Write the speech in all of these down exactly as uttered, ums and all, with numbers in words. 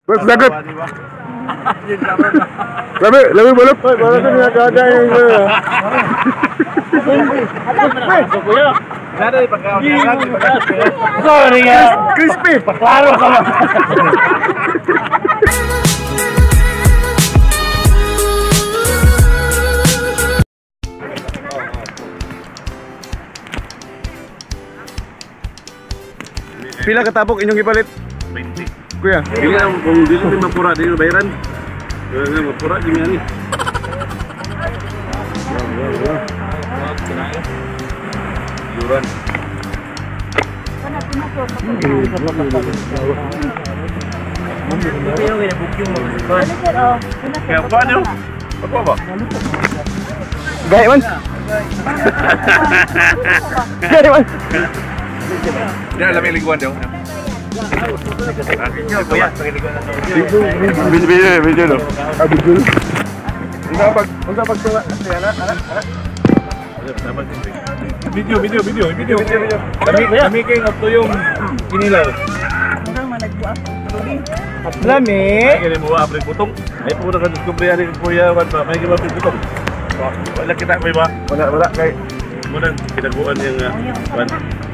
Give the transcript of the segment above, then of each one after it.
Bos dagat. Labi, labi balap. Balap ni agak-agak yang itu. Ada di pagkaon. Sorry ya. Crispy. Klaro sama. Pila katapok inyong ipalit? twenty. Kuya. Dili ang kung dili may mapura dili bayaran. Dili na mapura di ani. Yuran. Kaya pa niyo? Apa ba? Gaya man. Gaya man. Dia alam lingkungan dia. Video video video do. Ah video. Unsa pag unsa pag tuwa ana ana ana. Video video video video. Kami kami kay ngapto yung kinilaw. Lami. Kaya mo apre butong. Ay po na discovery ani kuya wan pa may gibapre butong. Wala kita may ba? Wala wala kay Muna kinaguan yung wan.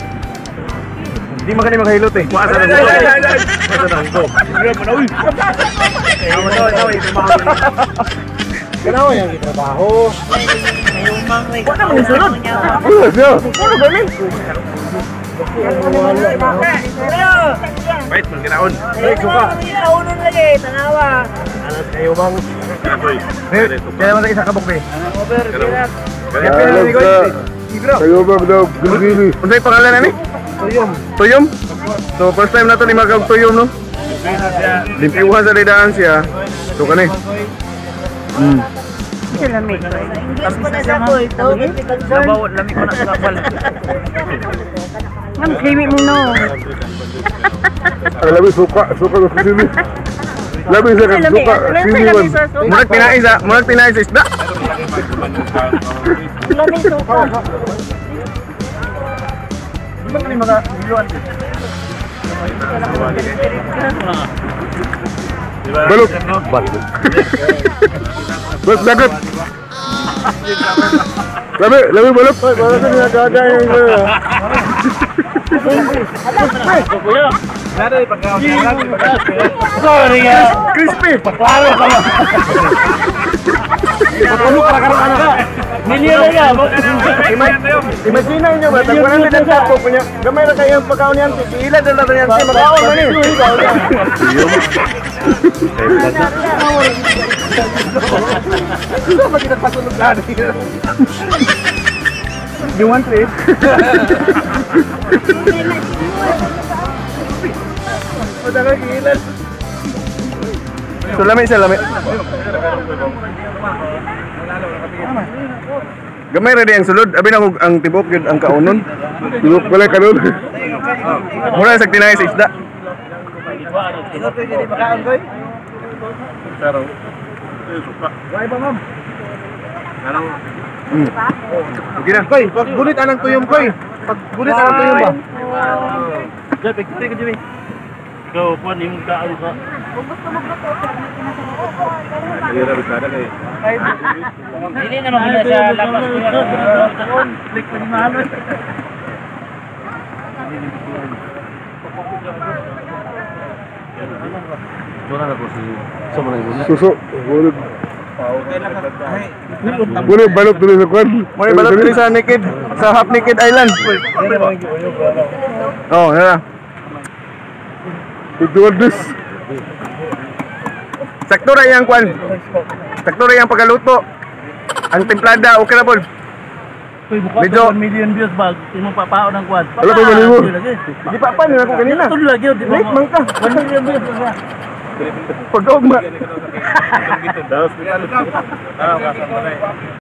di makani makahilot eh. Masa na ko. Masa na ko. Sige pa na uy. Kanawa yang trabaho. Mayumang may Wala man sunod. Wala siya. Ano galing? Wait, man kinaon. Ay, suka. Naunon lagi, tanawa. Alas kayo bang? Akoy. Kaya man isa kabok eh. Over, birak. Kaya pala ni ko. Kayo bang daw gilgili. Unsay pangalan ani? Tuyom. Tuyom? So first time na to ni magag tuyom no? Limpiuhan sa lidaan siya. So kani. Hmm. English pa na sa ko ito. Nabaw, lami ko na sa kapal. Ma'am, creamy mo no. Labi suka, suka sa sili. Labi sa suka, sili man. Murag pinais ah, murag pinais is isda. Lami suka. Di ba kani mga biluan? Balok. Balok. Bos dagat. Labi, labi balok. Balok ni agak-agak yang itu. Ada di pagkaon. Sorry ya. Crispy. Klaro sama. Patulog para karon ana. Milyon na Imagine niyo ba, tagwanan din ang tapo punya. Gamay ra kayang pagkaon niyan, ilan na lang yan si magkaon man ni. Sudah ba kita patulog na ni? You want to eat? Padahal gilan. So lami sa lami. Gamay ra di ang sulod, abi na ang tibok gyud ang kaunon. Tibok pala kanon. Mura sa tinay sa isda. Ito pwede di makaon koy. Pero suka. Why ba ma'am? Ano? Hmm. Okay na. Koy, pag gunit anang tuyom koy. Pag gunit anang tuyom ba? Diyan, pagkita ka dyan. Ikaw, kuhan yung kaano ka. Kaya bisada kay. Hindi na naman na siya lakas ko yan. Klik pa ni mahalo. Susu. Boleh balok dulu sa kwan. Boleh balok dulu sa Naked, sa Half Naked Island. Oh, ya. Itu adus. Sakto ra yang kwan. Sakto ra yang pagaluto. Ang templada okay na pod. Medyo one million views ba? Imong papaon ng kwan. Wala pa maligo. Di pa pa nila ko kanina. Tuloy lagi. Wait, mangka. one million views. Pagdogma. Daos kita. Ah,